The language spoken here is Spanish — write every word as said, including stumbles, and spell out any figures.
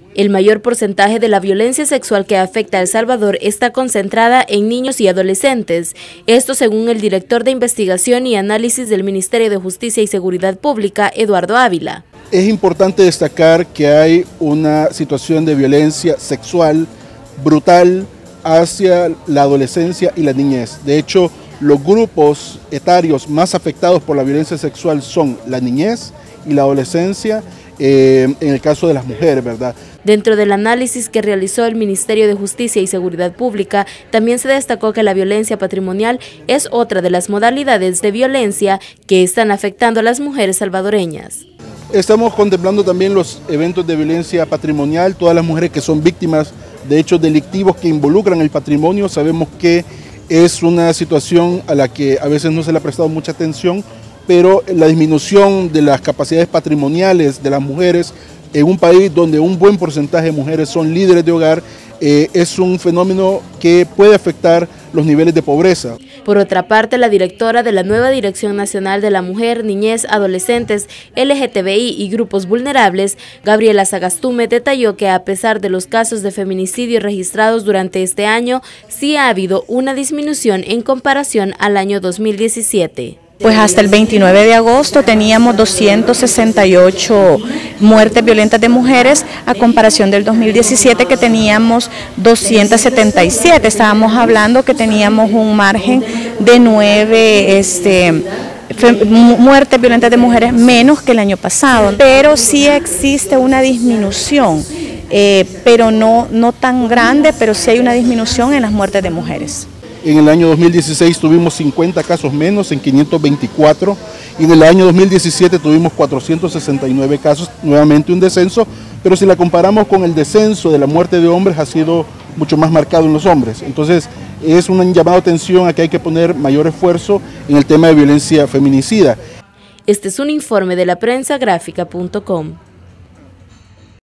El mayor porcentaje de la violencia sexual que afecta a El Salvador está concentrada en niños y adolescentes. Esto según el director de Investigación y Análisis del Ministerio de Justicia y Seguridad Pública, Eduardo Ávila. Es importante destacar que hay una situación de violencia sexual brutal hacia la adolescencia y la niñez. De hecho, los grupos etarios más afectados por la violencia sexual son la niñez y la adolescencia, eh, en el caso de las mujeres, ¿verdad? Dentro del análisis que realizó el Ministerio de Justicia y Seguridad Pública, también se destacó que la violencia patrimonial es otra de las modalidades de violencia que están afectando a las mujeres salvadoreñas. Estamos contemplando también los eventos de violencia patrimonial, todas las mujeres que son víctimas de hechos delictivos que involucran el patrimonio. Sabemos que es una situación a la que a veces no se le ha prestado mucha atención, pero la disminución de las capacidades patrimoniales de las mujeres en un país donde un buen porcentaje de mujeres son líderes de hogar, eh, es un fenómeno que puede afectar los niveles de pobreza. Por otra parte, la directora de la nueva Dirección Nacional de la Mujer, Niñez, Adolescentes, L G T B I y Grupos Vulnerables, Gabriela Sagastume, detalló que a pesar de los casos de feminicidio registrados durante este año, sí ha habido una disminución en comparación al año dos mil diecisiete. Pues hasta el veintinueve de agosto teníamos doscientas sesenta y ocho muertes violentas de mujeres a comparación del dos mil diecisiete que teníamos doscientas setenta y siete. Estábamos hablando que teníamos un margen de nueve este, muertes violentas de mujeres menos que el año pasado. Pero sí existe una disminución, eh, pero no, no tan grande, pero sí hay una disminución en las muertes de mujeres. En el año dos mil dieciséis tuvimos cincuenta casos menos, en quinientos veinticuatro, y en el año dos mil diecisiete tuvimos cuatrocientos sesenta y nueve casos, nuevamente un descenso, pero si la comparamos con el descenso de la muerte de hombres, ha sido mucho más marcado en los hombres. Entonces es un llamado de atención a que hay que poner mayor esfuerzo en el tema de violencia feminicida. Este es un informe de la prensa gráfica punto com.